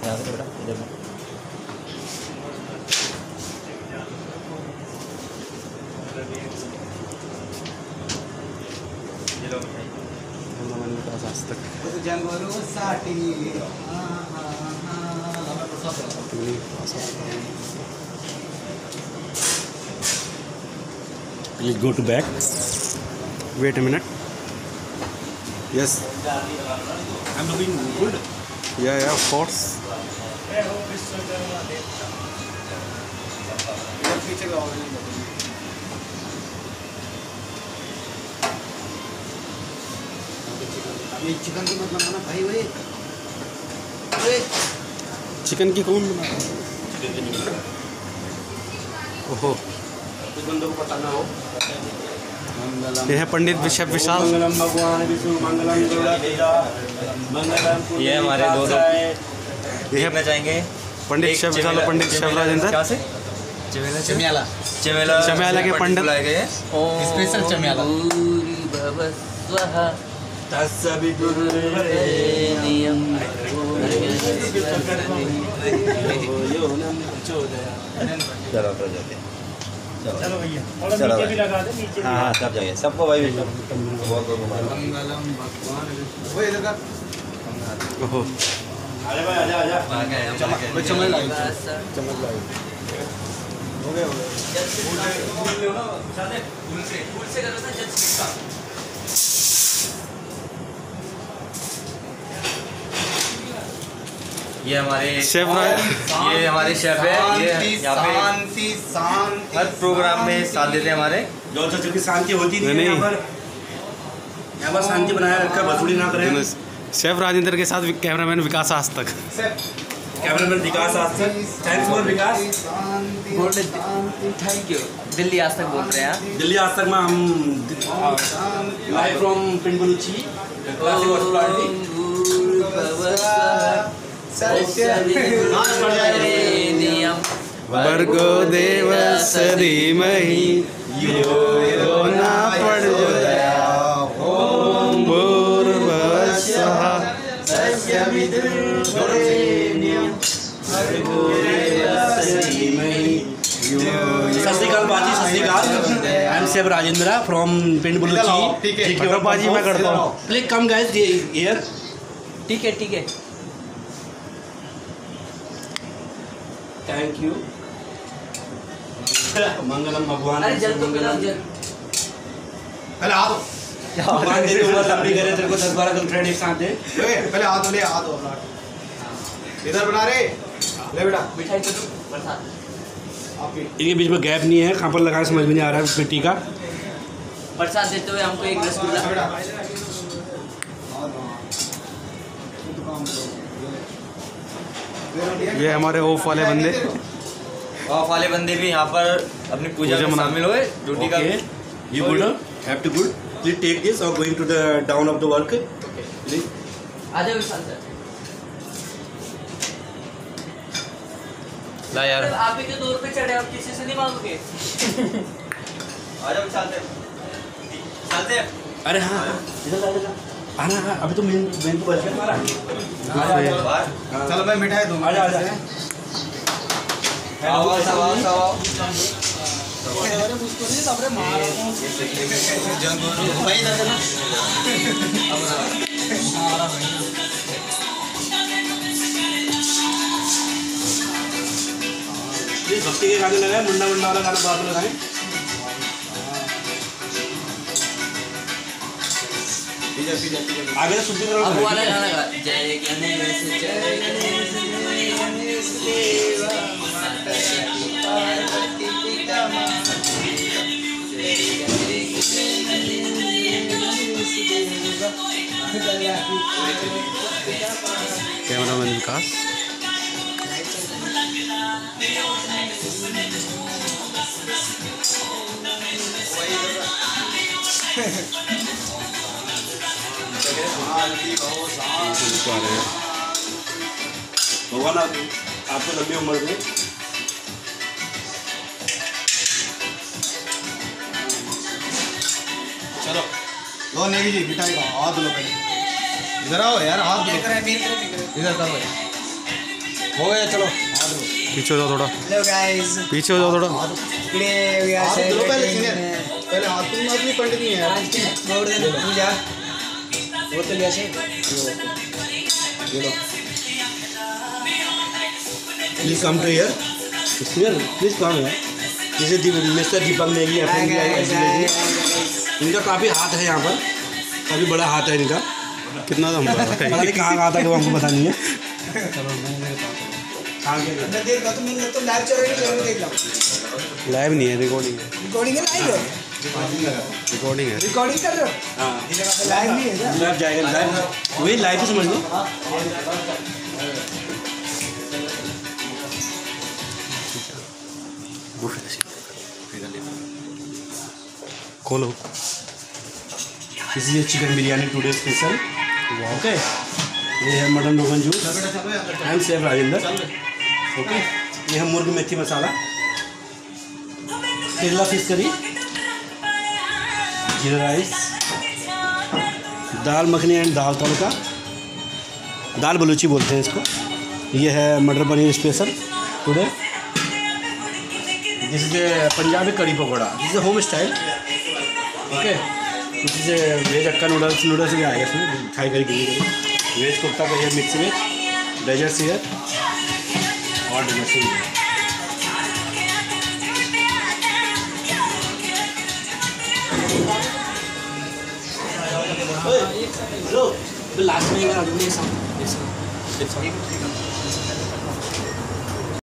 Please go to back. Wait a minute. Yes. I'm looking good. Yeah, of course. ये chicken की मत बनाना भाई। वे chicken की कौन बना? ओहो, कुछ बंदों को पता ना हो। ये है पंडित विशेष विशाल। मंगलम भगवान विष्णु मंगलम मंगलम। ये हमारे दो लोग ये है चाहेंगे पंडित विशेष विशाल और पंडित विशेष राजेंद्र। चमेला चमेला के पंडित बुलाए गए हैं। स्पेशल चमेला। चलो भैया, चलो नीचे भी लगा दे। नीचे हाँ सब जाइए, सबको भाई मंगलम भगवान वो ये लगा। ओहो, अरे भाई आजा आजा। चमन लाई हो गया। फूल से करो ना जज का। ये हमारे शेफ है। ये यहाँ पे शांति हर प्रोग्राम में साथ देते हैं हमारे। जो की शांति होती नहीं यहाँ पर शांति बनाए रखकर भसुड़ी ना करें। शेफ राजेंद्र के साथ कैमरामैन विकास आज तक। Cameraman Vikas Aaj Tak. Thanks for Vikas. Thank you. Delhi Aaj Tak बोल रहे हैं। दिल्ली आज तक में हम लाइव फ्रॉम पिंडबुलची भर्गो देवस्य धीमहि यो यो न प्रचोदयात्। ओम भूर्भुवः स्वः तत्सवितुर्वरेण्यं भर्गो देवस्य धीमहि यो यो। सत श्रीकाल बाजी, सत श्रीकाल। I am chef Rajendra from Pind Balluchi. ठीक है बाजी, मैं करता हूँ। Please come guys here. ठीक है थैंक यू। मंगलम भगवान। अरे जल तो पिलाओ जल। पहले आ दो। भगवान तेरी उम्र लंबी करे, तेरे को 10-12 गर्लफ्रेंड एक साथ दे। पहले आ दो, ले आ दो अपना। इधर बना रे। ले बेटा मिठाई तो प्रसाद। इनके बीच में गैप नहीं है, कहाँ पर लगाना समझ में नहीं आ रहा है मिट्टी का। प्रसाद देते हुए हमको एक रसगुल्ला। ये हमारे ऑफ वाले बंदे। ऑफ वाले बंदे भी यहाँ पर अपनी पूजा में शामिल हुए। ड्यूटी का You good? Have to good. Please take this or going to the down of the work. Please. आजा विशाल सर। ला यार, आप ही के दौर पे चढ़े, आप किसी से नहीं मांगोगे। आजा विशाल सर। अरे हाँ इधर आना। हाँ अभी तो मेन तो बच गया हमारा। चलो मैं मिठाई दूँगा। आजा आजा। भक्ति के गाने लगाए, मुंडा वाला गाना बाद में लगाए। आगे शुद्धि करो। अब वाला गाना गा। जय गणेश जय गणेश जय गणेश देवा पार्वती पिता कैमरामैन विकास। भगवान आपको लंबी उम्र दे। चलो लो नेगी जी मिठाई का हाथ लो पहले। इधर आओ यार, हाथ इधर करो। हो गया चलो पीछे हो जाओ थोड़ा, हेलो गाइस, पीछे हो जाओ थोड़ा। टुडे वी आर पहले सेलिब्रेटिंग पहले हाथ तुम अपनी पंडित नहीं है मोर देन पूजा। वो तो लिया से ये लो please come to here please come here. जैसे मिस्टर दीपक नेगी इनका काफ़ी हाथ है यहाँ पर, काफ़ी बड़ा हाथ है इनका। कितना दम पता नहीं कहाँ कहाँ था कि वो हमको पता नहीं है। मैं देख रहा तुम लाइव चल रही है, देख लो। लाइव नहीं है, रिकॉर्डिंग है। रिकॉर्डिंग है, लाइव है, रिकॉर्डिंग है। रिकॉर्डिंग कर रहे हो? हाँ लाइव नहीं है क्या? लाइव जाएगा, लाइव वही लाइव ही समझ लो। खोलो। This is chicken biryani today special. Okay, ये है mutton rogan josh and chef Rajendra. Okay, ये है मुर्गी मेथी masala, Kerala fish curry, jeera rice, dal makhani and dal tadka, dal baluchi बोलते हैं इसको। ये है matar paneer special today. This is Punjabi kadhi pakora, this is home style. Okay, this is veg hakka noodles भी आएगा इसमें, Thai curry green veg kofta का ये मिक्स वेज, डेजर्ट्स हियर और डिनर। लास्ट में